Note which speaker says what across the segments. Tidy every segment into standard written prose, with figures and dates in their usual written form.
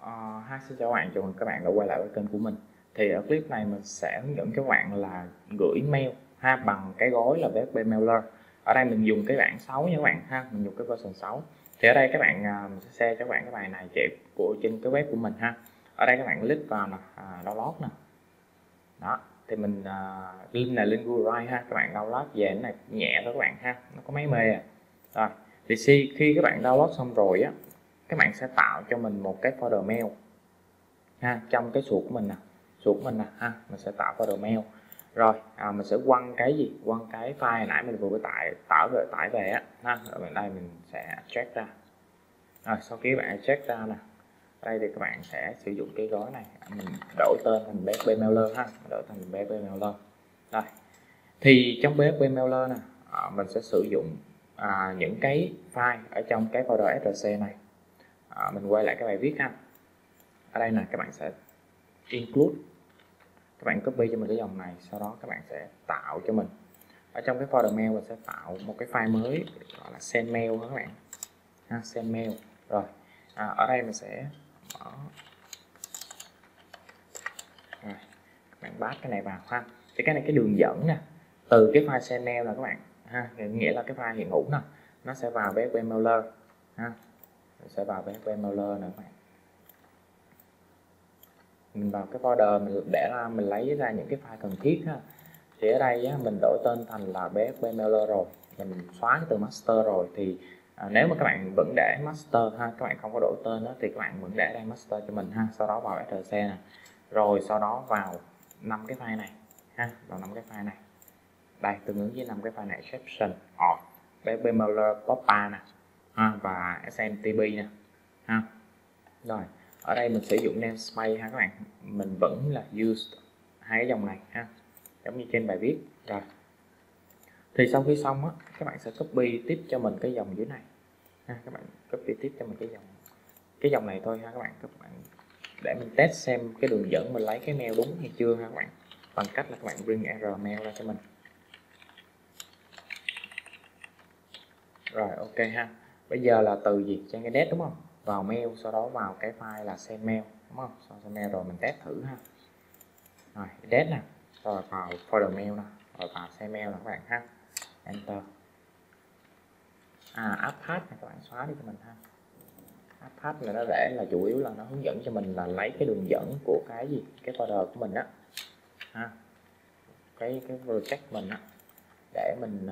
Speaker 1: Xin chào các bạn, chào mừng các bạn đã quay lại với kênh của mình. Thì ở clip này mình sẽ hướng dẫn các bạn là gửi mail bằng cái gói là PHP Mailer. Ở đây mình dùng cái bản 6 nha các bạn ha, mình dùng cái version 6. Thì ở đây các bạn mình sẽ share cho các bạn cái bài này chạy của trên cái web của mình ha. Ở đây các bạn click vào nè, download nè. Đó, thì mình link này link Google Drive ha, các bạn download về cái này nhẹ thôi các bạn ha, nó có mấy mê à. Rồi, thì khi các bạn download xong rồi á, các bạn sẽ tạo cho mình một cái folder mail ha, trong cái suite của mình nè, ha, mình sẽ tạo folder mail. Rồi mình sẽ quăng cái gì, quăng cái file hồi nãy mình vừa tải về á ha. Ở bên đây mình sẽ check ra. Rồi sau khi bạn check ra nè, đây thì các bạn sẽ sử dụng cái gói này, mình đổi tên thành PHP Mailer ha, đổi thành PHP Mailer. Rồi thì trong PHP Mailer nè, mình sẽ sử dụng những cái file ở trong cái folder src này. Mình quay lại cái bài viết ha. Ở đây nè, các bạn sẽ include, các bạn copy cho mình cái dòng này, sau đó các bạn sẽ tạo cho mình ở trong cái folder mail, mình sẽ tạo một cái file mới gọi là send mail các bạn ha, send mail. Rồi ở đây mình sẽ mở, rồi các bạn pass cái này vào ha. Thì cái này cái đường dẫn nè, từ cái file send mail là các bạn ha, nghĩa là cái file hiện hữu nè, nó sẽ vào PHP Mailer ha, sẽ vào PHP Mailer nữa các bạn. Mình vào cái folder mình để ra, mình lấy ra những cái file cần thiết ha. Thì ở đây á, mình đổi tên thành là PHP Mailer rồi, mình xóa cái từ master rồi. Thì nếu mà các bạn vẫn để master ha, các bạn không có đổi tên đó, thì các bạn vẫn để đây master cho mình ha. Sau đó vào src nè, rồi sau đó vào 5 cái file này ha, vào 5 cái file này, đây tương ứng với 5 cái file này: exception of PHP Mailer popa nè ha, và smtp nè ha. Rồi ở đây mình sử dụng namespace ha các bạn, mình vẫn là use hai cái dòng này ha, giống như trên bài viết. Rồi thì sau khi xong á, các bạn sẽ copy tiếp cho mình cái dòng dưới này ha, các bạn copy tiếp cho mình cái dòng này thôi ha các bạn, để mình test xem cái đường dẫn mình lấy cái mail đúng hay chưa ha các bạn, bằng cách là các bạn bring error mail ra cho mình. Rồi ok ha, bây giờ là từ gì, trang cái dead đúng không, vào mail, sau đó vào cái file là send mail đúng không, send mail rồi mình test thử ha. Rồi dead nè, rồi vào folder mail nè, rồi vào send mail nè các bạn ha, enter. Add path này các bạn xóa đi cho mình ha. Add path là nó để là chủ yếu là nó hướng dẫn cho mình là lấy cái đường dẫn của cái gì, cái folder của mình đó ha, cái project mình á, để mình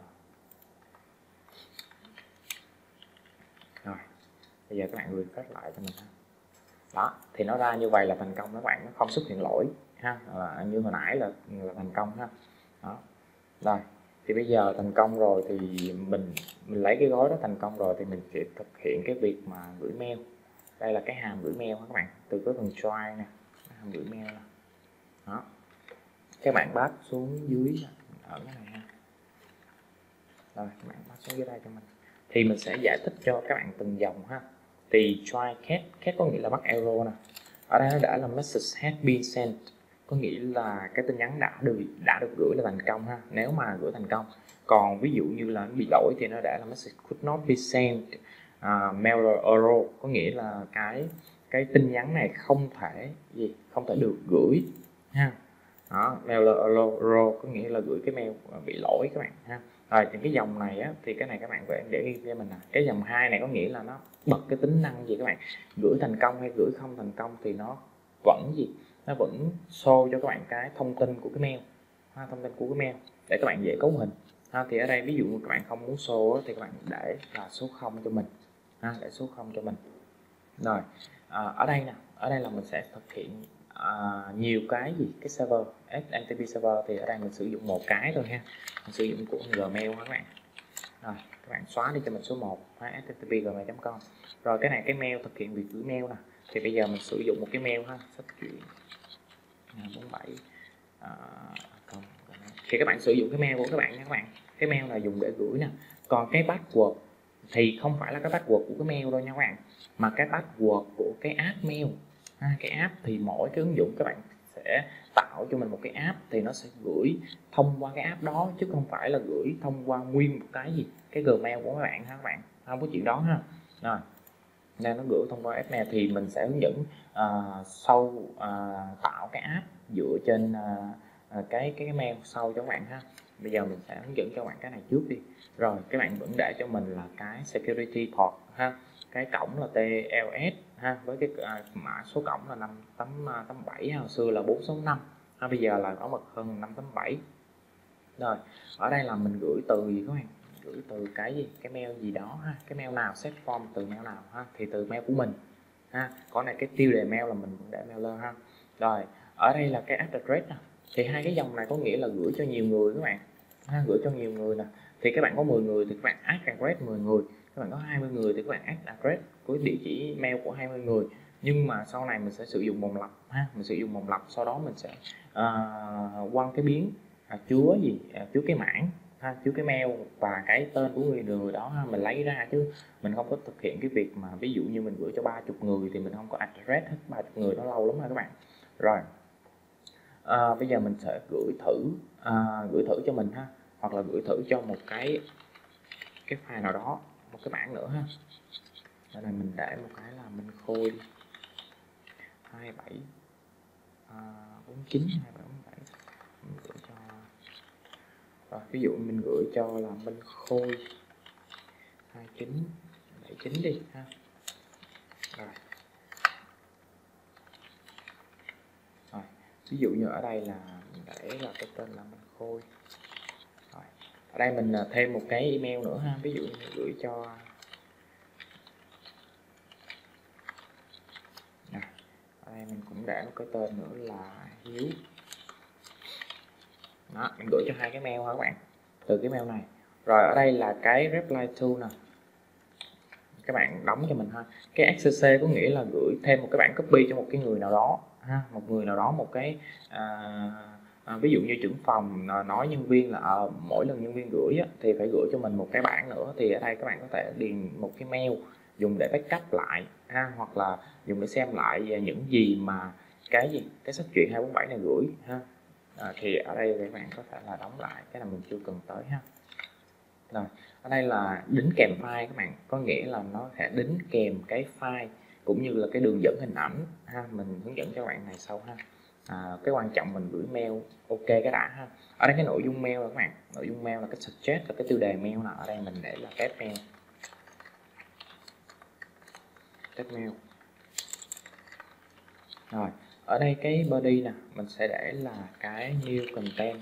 Speaker 1: rồi bây giờ các bạn refresh lại cho mình ha. Đó thì nó ra như vậy là thành công các bạn, nó không xuất hiện lỗi ha, như hồi nãy là thành công ha. Đó rồi thì bây giờ thành công rồi thì mình lấy cái gói đó thành công rồi thì mình sẽ thực hiện cái việc mà gửi mail. Đây là cái hàm gửi mail các bạn, từ cái phần try nè, hàm gửi mail nè. Đó các bạn pass xuống dưới ở cái này ha, rồi các bạn pass xuống dưới đây cho mình, thì mình sẽ giải thích cho các bạn từng dòng ha. Thì try catch có nghĩa là bắt error nè, ở đây nó đã là message has been sent, có nghĩa là cái tin nhắn đã được gửi là thành công ha, nếu mà gửi thành công. Còn ví dụ như là nó bị lỗi thì nó đã là message could not be sent, mailer error, có nghĩa là cái tin nhắn này không thể được gửi ha. Đó, mailer error có nghĩa là gửi cái mail bị lỗi các bạn ha. Rồi những cái dòng này á, thì cái này các bạn phải để ghi cho mình nè. Cái dòng 2 này có nghĩa là nó bật cái tính năng gì các bạn, gửi thành công hay gửi không thành công thì nó vẫn nó vẫn show cho các bạn cái thông tin của cái mail ha, thông tin của cái mail để các bạn dễ cấu hình ha. Thì ở đây ví dụ như các bạn không muốn show á, thì các bạn để là số 0 cho mình ha, để số 0 cho mình. Rồi ở đây nè, ở đây là mình sẽ thực hiện nhiều cái cái server SMTP server, thì ở đây mình sử dụng một cái thôi ha, mình sử dụng của Gmail các bạn. Rồi các bạn xóa đi cho mình số 1 http://gmail.com. Rồi cái này cái mail thực hiện việc gửi mail nè, thì bây giờ mình sử dụng một cái mail ha, sách truyện 47 thì các bạn sử dụng cái mail của các bạn nha các bạn, cái mail là dùng để gửi nè. Còn cái password thì không phải là cái password của cái mail đâu nha các bạn, mà cái password của cái app mail ha. Cái app thì mỗi cái ứng dụng các bạn sẽ tạo cho mình một cái app, thì nó sẽ gửi thông qua cái app đó, chứ không phải là gửi thông qua nguyên một cái Gmail của các bạn ha, các bạn không có chuyện đó ha. Rồi nên nó gửi thông qua Fmail. Thì mình sẽ hướng dẫn tạo cái app dựa trên cái mail sau cho các bạn ha. Bây giờ mình sẽ hướng dẫn cho các bạn cái này trước đi. Rồi các bạn vẫn để cho mình là cái security port ha, cái cổng là TLS ha, với cái mã số cổng là 587, hồi xưa là 465 ha, bây giờ là có mật hơn 587. Rồi ở đây là mình gửi từ gì các bạn, gửi từ cái gì, cái mail gì đó ha, cái mail nào, set form từ mail nào ha, thì từ mail của mình ha. Có này cái tiêu đề mail là mình cũng để mailer ha. Rồi ở đây là cái address nè, thì hai cái dòng này có nghĩa là gửi cho nhiều người các bạn ha, gửi cho nhiều người nè. Thì các bạn có 10 người thì các bạn add address 10 người, các bạn có 20 người thì các bạn add address với địa chỉ mail của 20 người. Nhưng mà sau này mình sẽ sử dụng vòng lặp ha, mình sử dụng vòng lặp, sau đó mình sẽ quăng cái biến chứa gì, chứa cái mảng ha, chứa cái mail và cái tên của người đó ha, mình lấy ra, chứ mình không có thực hiện cái việc mà ví dụ như mình gửi cho 30 người thì mình không có address hết 30 người, đó lâu lắm rồi các bạn. Rồi bây giờ mình sẽ gửi thử cho mình ha, hoặc là gửi thử cho một cái file nào đó, một cái bảng nữa ha. Ở này mình để một cái là Minh Khôi 27 49 2747, mình gửi cho. Rồi, ví dụ mình gửi cho là Minh Khôi 2979 đi ha. Rồi, ví dụ như ở đây là mình để là cái tên là Minh Khôi. Rồi, ở đây mình thêm một cái email nữa ha, ví dụ như gửi cho ở đây mình cũng để một cái tên nữa là Hiếu. Đó, mình gửi cho hai cái mail hả các bạn, từ cái mail này. Rồi ở đây là cái reply to nè, các bạn đóng cho mình ha. Cái XCC có nghĩa là gửi thêm một cái bản copy cho một cái người nào đó ha, một người nào đó, một cái ví dụ như trưởng phòng nói nhân viên là mỗi lần nhân viên gửi thì phải gửi cho mình một cái bản nữa, thì ở đây các bạn có thể điền một cái mail dùng để backup lại ha, hoặc là dùng để xem lại về những gì mà cái sách truyện 247 này gửi ha. Thì ở đây các bạn có thể là đóng lại, cái này mình chưa cần tới ha. Rồi ở đây là đính kèm file các bạn, có nghĩa là nó sẽ đính kèm cái file cũng như là cái đường dẫn hình ảnh ha, mình hướng dẫn cho các bạn này sau ha. Cái quan trọng mình gửi mail ok cái đã ha. Ở đây cái nội dung mail là các bạn, nội dung mail là cái suggest, là cái tiêu đề mail nào, ở đây mình để là test mail, test mail. Rồi ở đây cái body nè, mình sẽ để là cái new content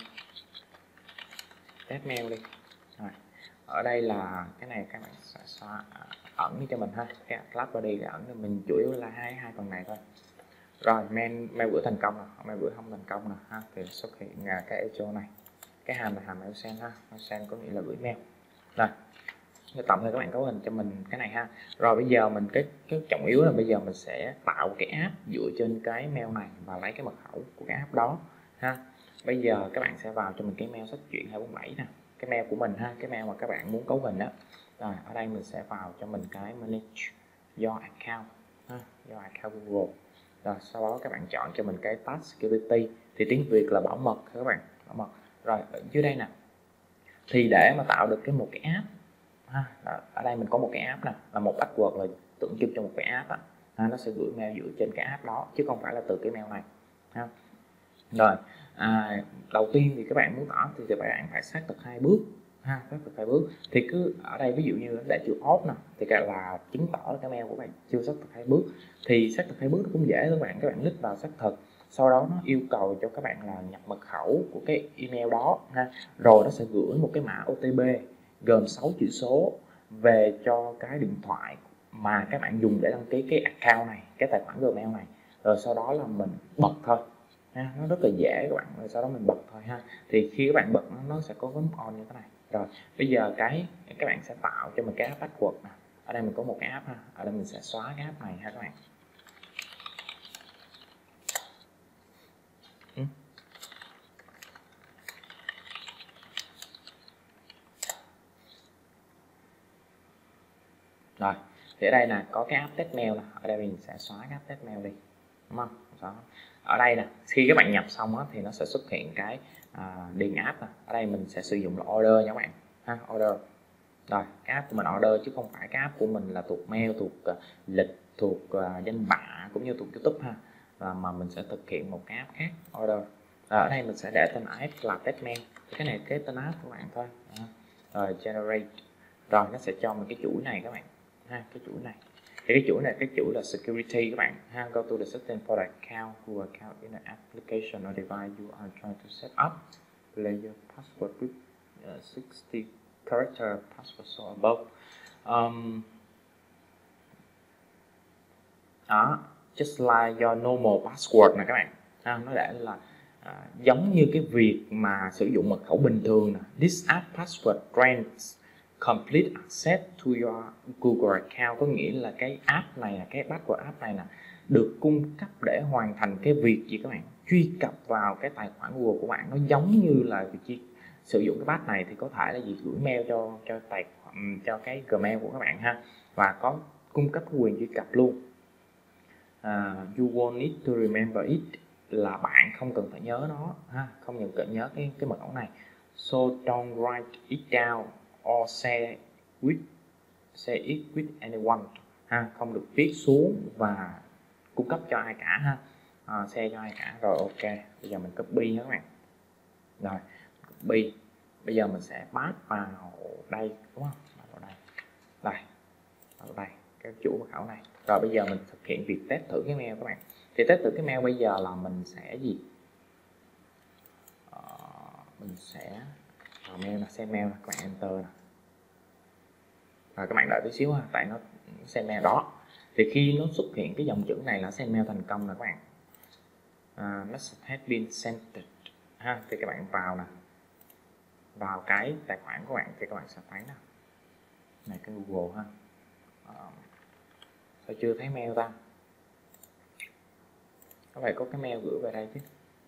Speaker 1: test mail đi. Rồi ở đây là cái này các bạn sẽ xóa ẩn đi cho mình ha, cái class body cái ẩn, mình chủ yếu là hai phần này thôi. Rồi mail gửi thành công nè, mail gửi không thành công nè ha, thì xuất hiện cái echo này, cái hàm là hàm mail send ha, mail send có nghĩa là gửi mail. Rồi tổng thể các bạn cấu hình cho mình cái này ha. Rồi bây giờ mình cái trọng yếu là bây giờ mình sẽ tạo cái app dựa trên cái mail này và lấy cái mật khẩu của cái app đó ha. Bây giờ các bạn sẽ vào cho mình cái mail sách truyện 247 nè, cái mail của mình ha, cái mail mà các bạn muốn cấu hình đó. Rồi ở đây mình sẽ vào cho mình cái manage your account ha, your account Google. Rồi sau đó các bạn chọn cho mình cái task security, thì tiếng Việt là bảo mật các bạn, bảo mật. Rồi ở dưới đây nè, thì để mà tạo được một cái app ha, ở đây mình có một cái app nè, là một password là tượng trưng cho một cái app ha, nó sẽ gửi mail dựa trên cái app đó chứ không phải là từ cái mail này ha. Rồi đầu tiên thì các bạn muốn tạo thì các bạn phải xác thực 2 bước ha, xác thực 2 bước. Thì cứ ở đây ví dụ như để chữ off nè, thì là chứng tỏ là cái mail của bạn chưa xác thực 2 bước. Thì xác thực 2 bước nó cũng dễ các bạn click vào xác thực, sau đó nó yêu cầu cho các bạn là nhập mật khẩu của cái email đó ha, rồi nó sẽ gửi một cái mã OTP gồm 6 chữ số về cho cái điện thoại mà các bạn dùng để đăng ký cái account này, cái tài khoản Gmail này. Rồi sau đó là mình bật thôi ha, nó rất là dễ các bạn, rồi sau đó mình bật thôi ha. Thì khi các bạn bật nó sẽ có bấm on như thế này. Rồi bây giờ các bạn sẽ tạo cho mình cái app password nè, ở đây mình có một cái app ha, ở đây mình sẽ xóa cái app này ha các bạn. Rồi thì ở đây là có cái app test mail nè, ở đây mình sẽ xóa cái app test mail đi, đúng không? Đó. Ở đây nè, khi các bạn nhập xong á, thì nó sẽ xuất hiện cái điền app nè. Ở đây mình sẽ sử dụng là order nha các bạn ha, order. Rồi cái app của mình order chứ không phải cái app của mình là thuộc mail, thuộc lịch, thuộc danh bạ cũng như thuộc YouTube ha. Mà mình sẽ thực hiện một cái app khác order. Ở đây mình sẽ để tên app là test mail, cái này cái tên app của bạn thôi. Rồi generate, rồi nó sẽ cho mình cái chuỗi này các bạn ha, cái chuỗi này. Thì cái chuỗi này, cái chuỗi là security các bạn ha. Go to the setting for the account, Google account in the application or device you are trying to set up. Play your password with 60 character password so above. Đó, just like your normal password nè các bạn ha, nó để là giống như cái việc mà sử dụng mật khẩu bình thường nè. This app password grants complete access to your Google account, có nghĩa là cái app này là cái password app này nè được cung cấp để hoàn thành cái việc gì các bạn, truy cập vào cái tài khoản Google của bạn. Nó giống như là việc sử dụng cái pass này thì có thể là gì gửi mail cho tài khoản, cho cái Gmail của các bạn ha, và có cung cấp quyền truy cập luôn. You won't need to remember it, là bạn không cần phải nhớ nó ha, không cần nhớ cái mật khẩu này. So don't write it down or share it with anyone ha, không được viết xuống và cung cấp cho ai cả ha, share cho ai cả. Rồi ok, bây giờ mình copy nha các bạn. Rồi copy, bây giờ mình sẽ paste vào đây đúng không, vào đây, vào đây cái chuỗi mật khẩu này. Rồi bây giờ mình thực hiện việc test thử cái mail các bạn. Thì test thử cái mail bây giờ là mình sẽ gì, mình sẽ vào mail là xem mail, các bạn enter nè. Rồi các bạn đợi tí xíu ha, tại nó xem mail đó. Thì khi nó xuất hiện cái dòng chữ này là xem mail thành công nè các bạn. Message has been sent ha, thì các bạn vào nè, vào cái tài khoản của bạn thì các bạn sẽ thấy nè, này cái Google ha. Sao chưa thấy mail ta? Có phải có cái mail gửi về đây chứ.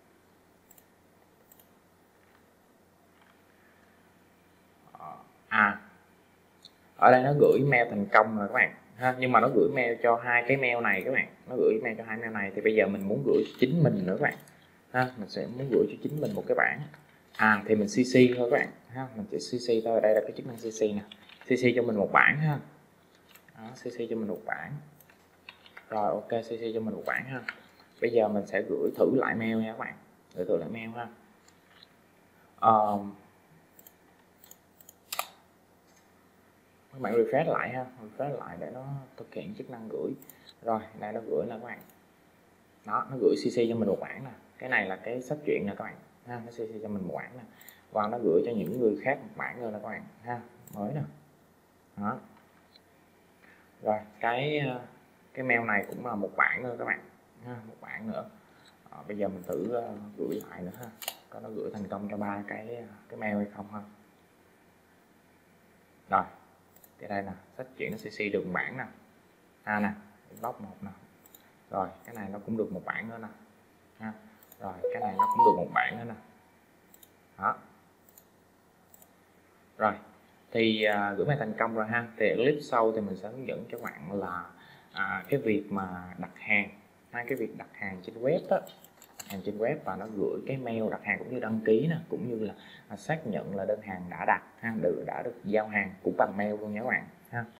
Speaker 1: Ở đây nó gửi mail thành công rồi các bạn ha, nhưng mà nó gửi mail cho hai cái mail này các bạn, nó gửi mail cho hai mail này. Thì bây giờ mình muốn gửi cho chính mình nữa các bạn ha, mình sẽ muốn gửi cho chính mình một cái bản. Thì mình CC thôi các bạn ha, mình chỉ CC thôi. Đây là cái chức năng CC nè, CC cho mình một bản ha. Đó, CC cho mình một bản. Rồi ok, CC cho mình một bản ha. Bây giờ mình sẽ gửi thử lại mail nha các bạn, gửi thử lại mail ha. Các bạn refresh lại ha, refresh lại để nó thực hiện chức năng gửi. Rồi này nó gửi nè các bạn, đó nó gửi CC cho mình một bản nè. Cái này là cái sách truyện nè các bạn ha, nó CC cho mình một bản nè, và nó gửi cho những người khác một bản nữa nè các bạn ha, mới nè. Đó rồi cái mail này cũng là một bản nữa các bạn ha, một bản nữa. Bây giờ mình thử gửi lại nữa ha, có nó gửi thành công cho ba cái mail hay không ha. Rồi cái đây nè, sách truyện nó CC được một bản nè, nè inbox một nè. Rồi cái này nó cũng được một bản nữa nè ha. Rồi cái này nó cũng được một bản nữa nè. Đó rồi thì gửi mail thành công rồi ha. Thì clip sau thì mình sẽ hướng dẫn cho các bạn là cái việc mà đặt hàng, cái việc đặt hàng trên web đó, hàng trên web, và nó gửi cái mail đặt hàng cũng như đăng ký nè, cũng như là xác nhận là đơn hàng đã đặt ha, đã được giao hàng cũng bằng mail luôn nha các bạn ha.